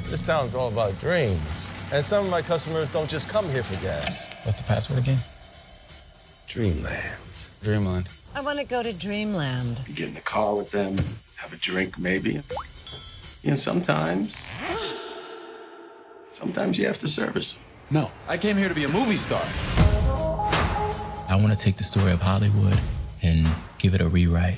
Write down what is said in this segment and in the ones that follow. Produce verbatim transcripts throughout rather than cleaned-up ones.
This town's all about dreams. And some of my customers don't just come here for gas. What's the password again? Dreamland. Dreamland. I want to go to Dreamland. You get in the car with them, have a drink maybe. You know, sometimes, sometimes you have to service them. No, I came here to be a movie star. I want to take the story of Hollywood and give it a rewrite.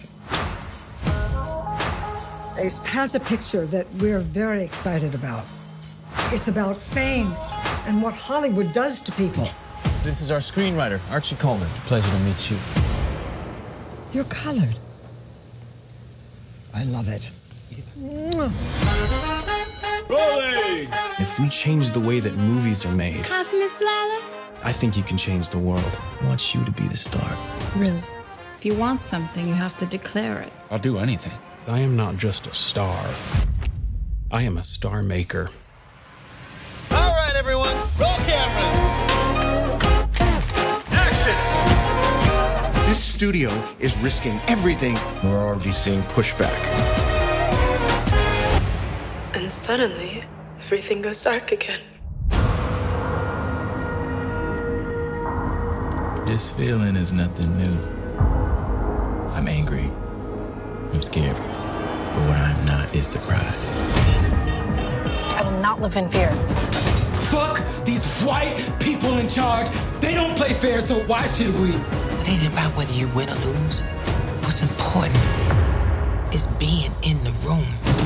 Ace has a picture that we're very excited about. It's about fame and what Hollywood does to people. This is our screenwriter, Archie Coleman. Pleasure to meet you. You're colored. I love it. Rolling! If we change the way that movies are made, Coffee, Miss Lila? I think you can change the world. I want you to be the star. Really? If you want something, you have to declare it. I'll do anything. I am not just a star. I am a star maker. All right, everyone, roll cameras. Action! This studio is risking everything. We're already seeing pushback. And suddenly, everything goes dark again. This feeling is nothing new. I'm angry. I'm scared. But what I'm not is surprised. I will not live in fear. Fuck these white people in charge. They don't play fair, so why should we? It ain't about whether you win or lose. What's important is being in the room.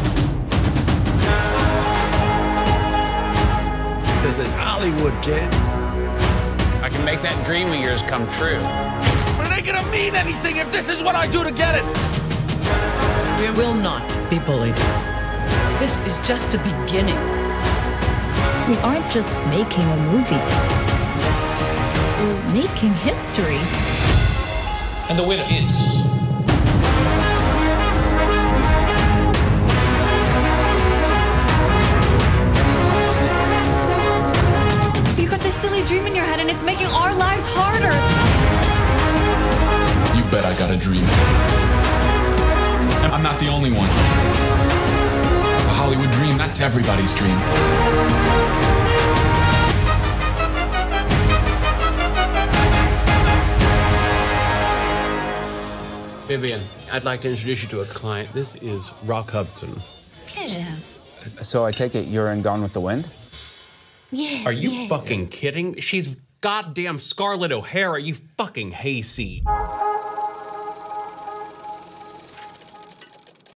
This is Hollywood, kid. I can make that dream of yours come true. But it ain't gonna mean anything if this is what I do to get it. We will not be bullied. This is just the beginning. We aren't just making a movie. We're making history. And the winner is... You got this silly dream in your head and it's making our lives harder. You bet I got a dream. I'm not the only one. A Hollywood dream, that's everybody's dream. Vivian, I'd like to introduce you to a client. This is Rock Hudson. Pleasure. So I take it you're in Gone with the Wind? Yes, Are you yes. fucking kidding? She's goddamn Scarlett O'Hara, you fucking hayseed.